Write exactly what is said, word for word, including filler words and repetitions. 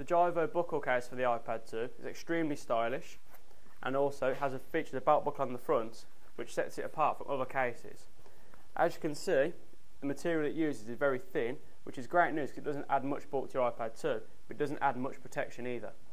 The Jivo buckle case for the iPad two is extremely stylish, and also has a feature the belt buckle on the front which sets it apart from other cases. As you can see, the material it uses is very thin, which is great news because it doesn't add much bulk to your iPad two, but it doesn't add much protection either.